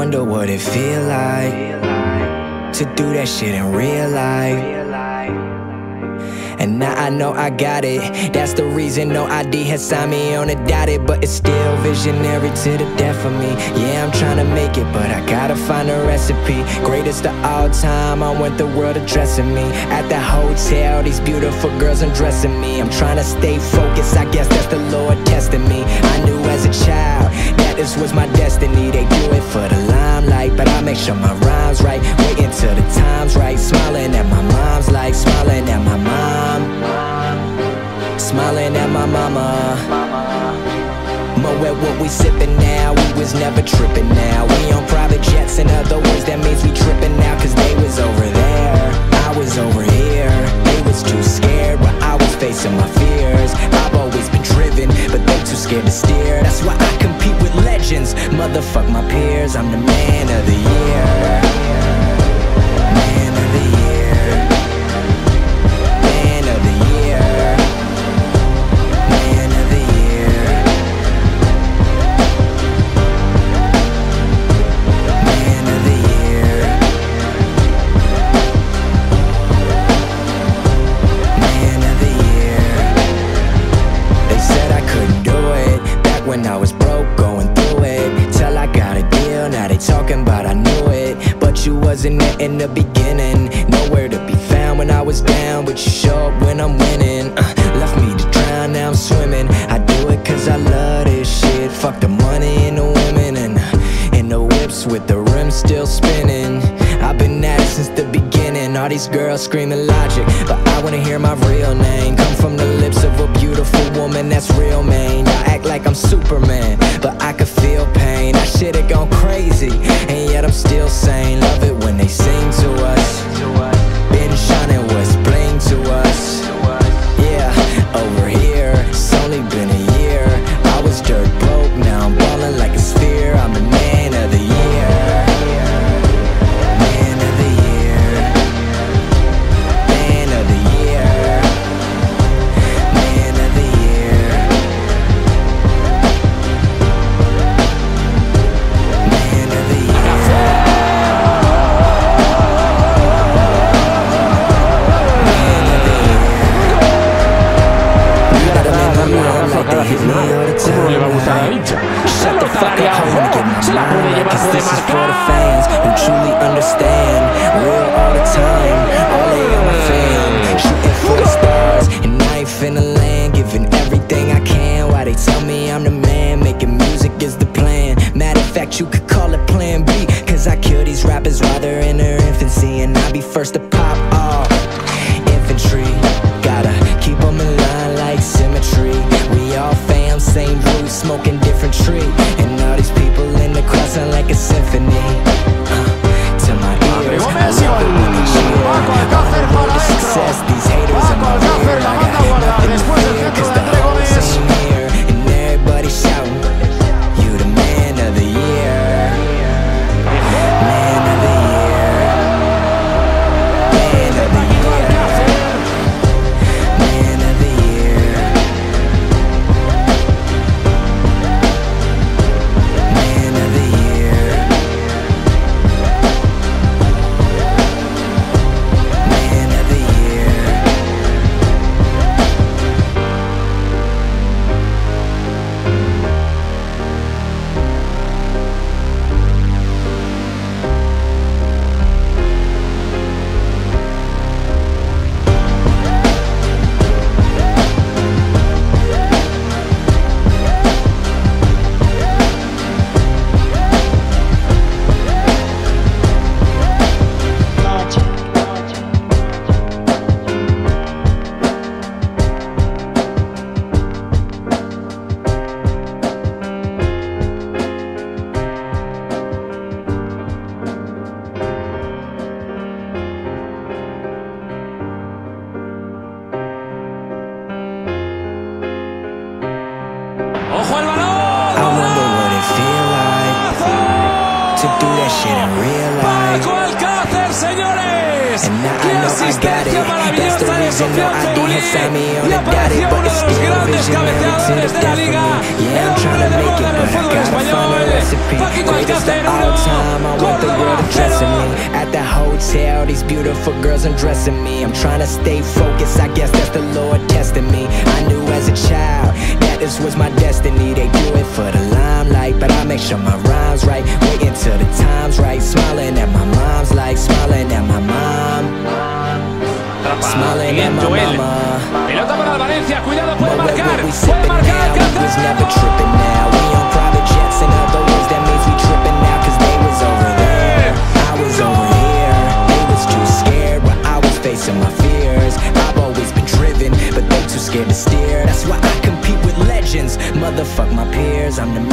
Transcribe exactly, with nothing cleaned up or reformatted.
wonder what it feel like to do that shit in real life. And now I know I got it. That's the reason no I D has signed me on a dotted. But it's still visionary to the death of me. Yeah, I'm trying to make it, but I gotta find a recipe. Greatest of all time, I want the world addressing me. At the hotel, these beautiful girls undressing me. I'm trying to stay focused, I guess that's the Lord testing me. I knew as a child that this was my destiny. They do it for the limelight, but I make sure my rhyme's right. Waiting till the time's right. Smiling at my mom's like smiling at my mom. Smiling at my mama. Mo at what we sippin' now, we was never trippin' now. We on private jets, in other words, that means we trippin' now. Cause they was over there, I was over here. They was too scared, but I was facing my fears. I've always been driven, but they too scared to steer. That's why I compete with legends, motherfuck my peers. I'm the man of the year. Man of the year. Man of the year. Man of the year. Man of the year. Man of the year. They said I couldn't do it back when I was broke, going through it. Till I got a deal, now they talking about I knew it. But you wasn't there in the beginning, nowhere to be found when I was down. But you show up when I'm winning. uh, Left me to drown, now I'm swimming. I do it cause I love this shit. Fuck the money and the women, and uh, in the whips with the rims still spinning. I've been at it since the beginning. All these girls screaming logic, but I wanna hear my real name come from the lips of a beautiful woman that's real, man. Y'all act like I'm Superman, but I could feel pain. I should've gone crazy, and yet I'm still sane. Love it when they sing to us. Been shining what's bling to us. Yeah, over here, it's only been a year. I was dirt broke, now I'm ballin' like a sphere. I'm the man of the year. Man of the year. Man of the year. Man of the year. Man of the year. ¿Cómo le va a gustar a la hincha? Shut the fuck up, homie, get my mind right, cause this is for the fans who truly understand. Real all the time, all they on my fam. Shooting for the stars, and I ain't finna land. Giving everything I can, while they tell me I'm the man. Making music is the plan. Matter of fact, you could call it plan B, cause I kill these rappers while they're in their infancy. And I be first to pop off. Infantry, gotta keep them in line like symmetry. We all fam, same root, smoking different tree. And all these people in the crowd sound like a symphony. uh, To my ears, I love it when they cheer. Paco Alcácer All the success, these haters in my rear. I got nothing to fear, cause the whole team here. And everybody shouting, you the man of the year. Man of the year. Man of the year. Man of the year. Man of the year. goles. And now ¡Qué I know I got asistencia it. That's maravillosa the de reason no Sofian I didn't sign me Zambulí! on Y a dotted, apareció but uno it's de los still grandes visionary to cabeceadores the de la death Liga, of me. Yeah, el I'm trying hombre to de make moda it, del but I fútbol gotta find a español. recipe. Paco Greatest Alcácer of all uno, time, I want the world Córdoba addressing cero. me. At the hotel, these beautiful girls undressing me. I'm trying to stay focused, I guess that's the Lord testing me. I knew as a child that this was my destiny. They do it for the limelight, but I make sure my rhyme's right. Waiting till the time's right. Smiling at my mom's like smiling at my mom. Smiling at my mama. Pelota para el Valencia, cuidado, puede But marcar. what we Puede sipping marcar now, we was never tripping now. We on private jets, in other words, that means we tripping now. Cause they was over there, I was over here. They was too scared, but I was facing my fears. I've always been driven, but they too scared to steer. That's why I compete with legends, motherfuck my peers. I'm the